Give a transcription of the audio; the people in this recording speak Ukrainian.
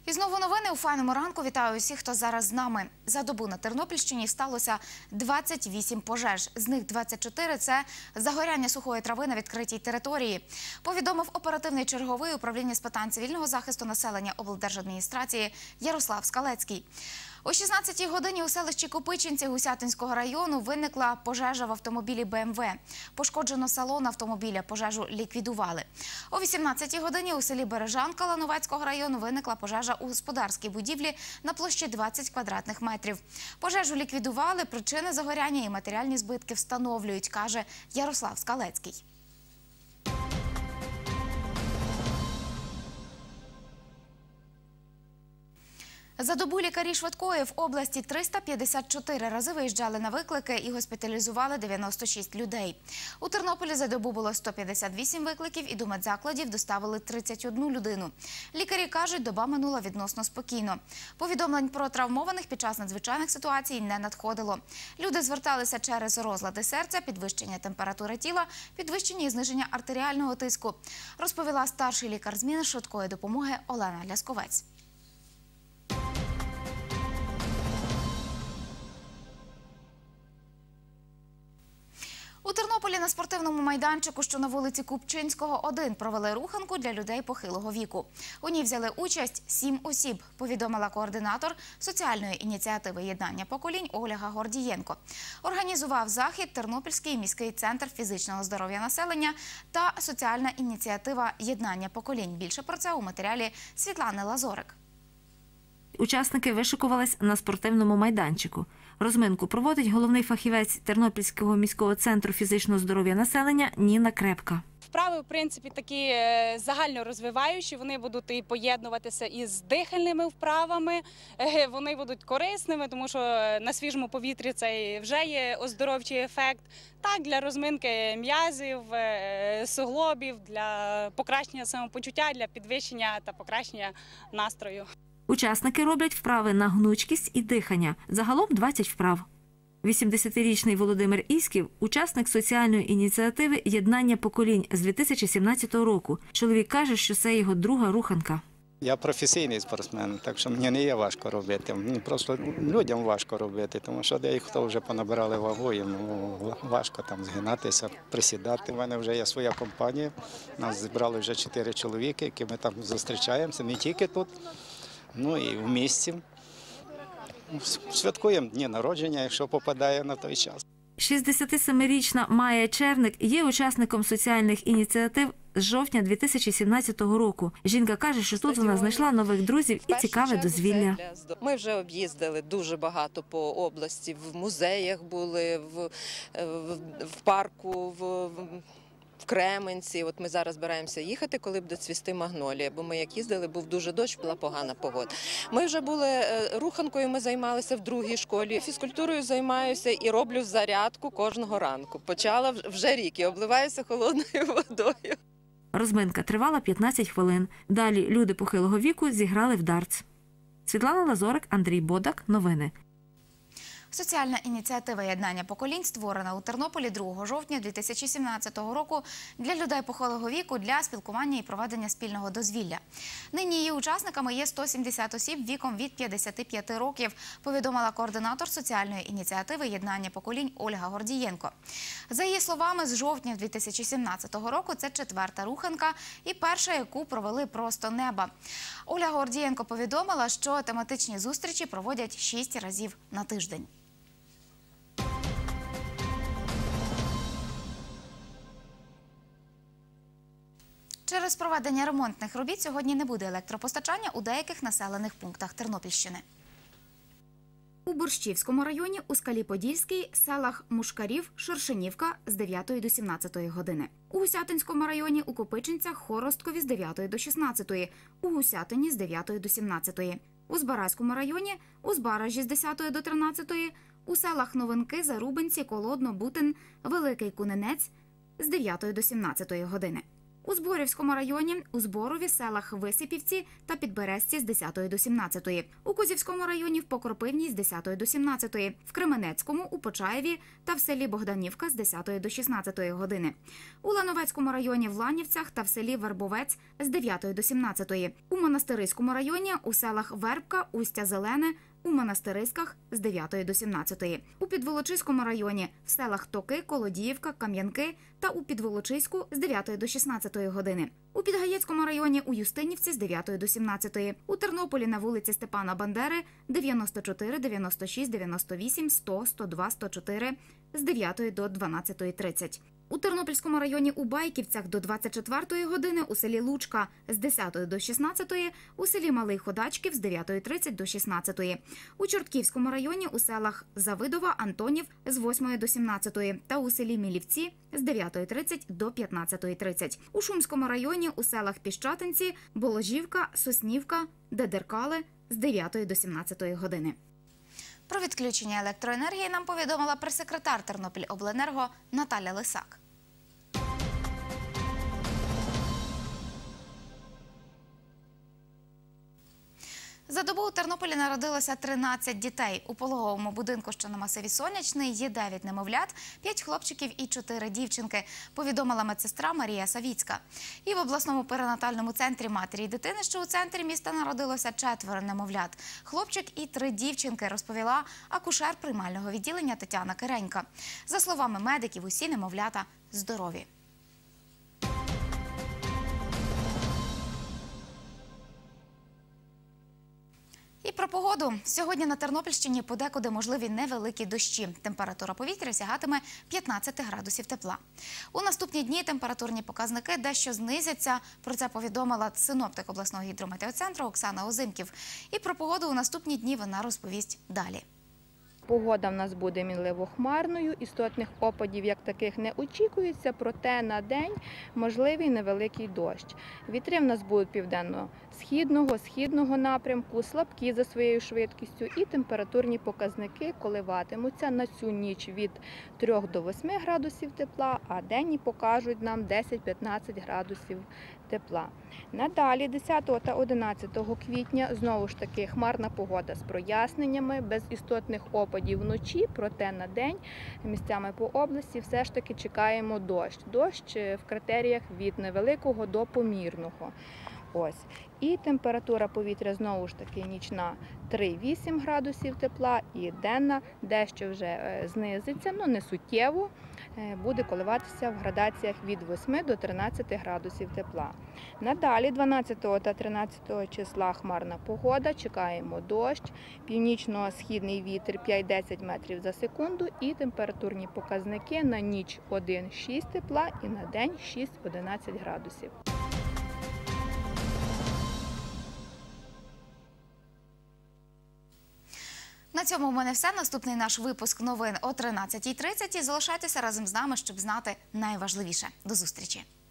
І знову новини у файному ранку. Вітаю усіх, хто зараз з нами. За добу на Тернопільщині сталося 28 пожеж. З них 24 – це загоряння сухої трави на відкритій території. Повідомив оперативний черговий управління з питань цивільного захисту населення облдержадміністрації Ярослав Скалецький. О 16-й годині у селищі Копичинці Гусятинського району виникла пожежа в автомобілі БМВ. Пошкоджено салон автомобіля, пожежу ліквідували. О 18-й годині у селі Бережанка Лановецького району виникла пожежа у господарській будівлі на площі 20 квадратних метрів. Пожежу ліквідували, причини загоряння і матеріальні збитки встановлюють, каже Ярослав Скалецький. За добу лікарі швидкої в області 354 рази виїжджали на виклики і госпіталізували 96 людей. У Тернополі за добу було 158 викликів і до медзакладів доставили 31 людину. Лікарі кажуть, доба минула відносно спокійно. Повідомлень про травмованих під час надзвичайних ситуацій не надходило. Люди зверталися через розлади серця, підвищення температури тіла, підвищення і зниження артеріального тиску, розповіла старший лікар зміни швидкої допомоги Олена Лясковець. У Тернополі на спортивному майданчику, що на вулиці Купчинського, 1, провели руханку для людей похилого віку. У ній взяли участь 7 осіб, повідомила координатор соціальної ініціативи «Єднання поколінь» Ольга Гордієнко. Організував захід Тернопільський міський центр фізичного здоров'я населення та соціальна ініціатива «Єднання поколінь». Більше про це у матеріалі Світлани Лазорик. Учасники вишикувались на спортивному майданчику. Розминку проводить головний фахівець Тернопільського міського центру фізичного здоров'я населення Ніна Крепка. Вправи, в принципі, такі загально розвиваючі, вони будуть і поєднуватися із дихальними вправами, вони будуть корисними, тому що на свіжому повітрі це вже є оздоровчий ефект. Так, для розминки м'язів, суглобів, для покращення самопочуття, для підвищення та покращення настрою. Учасники роблять вправи на гнучкість і дихання. Загалом 20 вправ. 80-річний Володимир Іськів – учасник соціальної ініціативи «Єднання поколінь» з 2017 року. Чоловік каже, що це його друга руханка. Я професійний спортсмен, так що мені не є важко робити. Мені просто людям важко робити, тому що деякі, хто вже понабирали вагу, їм важко там згинатися, присідати. У мене вже є своя компанія, нас зібрали вже 4 чоловіки, які ми там зустрічаємося, не тільки тут, ну і в місті. Святкуємо дні народження, якщо попадає на той час. 67-річна Майя Черник є учасником соціальних ініціатив з жовтня 2017 року. Жінка каже, що тут вона знайшла нових друзів і цікаве дозвілля. Ми вже об'їздили дуже багато по області, в музеях були, в парку, в Кременці. От ми зараз збираємося їхати, коли буде цвісти магнолія, бо ми як їздили, був дуже дощ, була погана погода. Ми вже були руханкою, ми займалися в другій школі. Фізкультурою займаюся і роблю зарядку кожного ранку. Почала вже рік і обливаюся холодною водою. Розминка тривала 15 хвилин. Далі люди похилого віку зіграли в дартс. Світлана Лазорик, Андрій Бодак. Новини. Соціальна ініціатива «Єднання поколінь» створена у Тернополі 2 жовтня 2017 року для людей похилого віку для спілкування і проведення спільного дозвілля. Нині її учасниками є 170 осіб віком від 55 років, повідомила координатор соціальної ініціативи «Єднання поколінь» Ольга Гордієнко. За її словами, з жовтня 2017 року це 4-та руханка і перша, яку провели просто неба. Ольга Гордієнко повідомила, що тематичні зустрічі проводять 6 разів на тиждень. Через проведення ремонтних робіт сьогодні не буде електропостачання у деяких населених пунктах Тернопільщини. У Борщівському районі, у Скалі-Подільській, селах Мушкарів, Шершенівка з 9 до 17 години. У Гусятинському районі, у Копичинцях, Хоросткові з 9 до 16, у Гусятині з 9 до 17. У Збаразькому районі, у Збаражі з 10 до 13, у селах Новинки, Зарубинці, Колодно, Бутин, Великий Кунинець з 9 до 17 години. У Зборівському районі у Зборові, селах Висипівці та Підберезці з 10 до 17. У Козівському районі в Покропивній з 10 до 17. В Кременецькому, у Почаєві та в селі Богданівка з 10 до 16 години. У Лановецькому районі в Ланівцях та в селі Вербовець з 9 до 17. У Монастириському районі у селах Вербка, Устя Зелене, у Монастириськах з 9 до 17. У Підволочиському районі в селах Токи, Колодіївка, Кам'янки та у Підволочиську з 9 до 16 години. У Підгаєцькому районі у Юстинівці з 9 до 17. У Тернополі на вулиці Степана Бандери 94, 96, 98, 100, 102, 104 з 9 до 12:30. У Тернопільському районі у Байківцях до 24 години, у селі Лучка з 10 до 16, у селі Малий Ходачків з 9:30 до 16. У Чортківському районі у селах Завидова, Антонів з 8 до 17 та у селі Мілівці з 9:30 до 15:30. У Шумському районі у селах Піщатинці, Боложівка, Соснівка, Дедеркали з 9 до 17 години. Про відключення електроенергії нам повідомила прес-секретар Тернопільобленерго Наталя Лисак. За добу у Тернополі народилося 13 дітей. У пологовому будинку, що на масиві Сонячний, є 9 немовлят, 5 хлопчиків і 4 дівчинки, повідомила медсестра Марія Савіцька. І в обласному перинатальному центрі матері і дитини, що у центрі міста, народилося 4 немовлят. Хлопчик і 3 дівчинки, розповіла акушер приймального відділення Тетяна Киренька. За словами медиків, усі немовлята здорові. І про погоду. Сьогодні на Тернопільщині подекуди можливі невеликі дощі. Температура повітря сягатиме 15 градусів тепла. У наступні дні температурні показники дещо знизяться. Про це повідомила синоптик обласного гідрометеоцентру Оксана Озимків. І про погоду у наступні дні вона розповість далі. Погода в нас буде мінливо-хмарною, істотних опадів як таких не очікується, проте на день можливий невеликий дощ. Вітри в нас будуть південно-східного, східного напрямку, слабкі за своєю швидкістю і температурні показники коливатимуться на цю ніч від 3 до 8 градусів тепла, а денні покажуть нам 10-15 градусів тепла. Надалі 10 та 11 квітня знову ж таки хмарна погода з проясненнями, без істотних опадів вночі, проте на день місцями по області все ж таки чекаємо дощ. Дощ в критеріях від невеликого до помірного. Ось. І температура повітря знову ж таки нічна 3-8 градусів тепла і денна дещо вже знизиться, але не суттєво, буде коливатися в градаціях від 8 до 13 градусів тепла. Надалі 12 та 13 числа хмарна погода, чекаємо дощ, північно-східний вітер 5-10 метрів за секунду і температурні показники на ніч 1-6 тепла і на день 6-11 градусів. На цьому у мене все. Наступний наш випуск новин о 13:30. Залишайтеся разом з нами, щоб знати найважливіше. До зустрічі!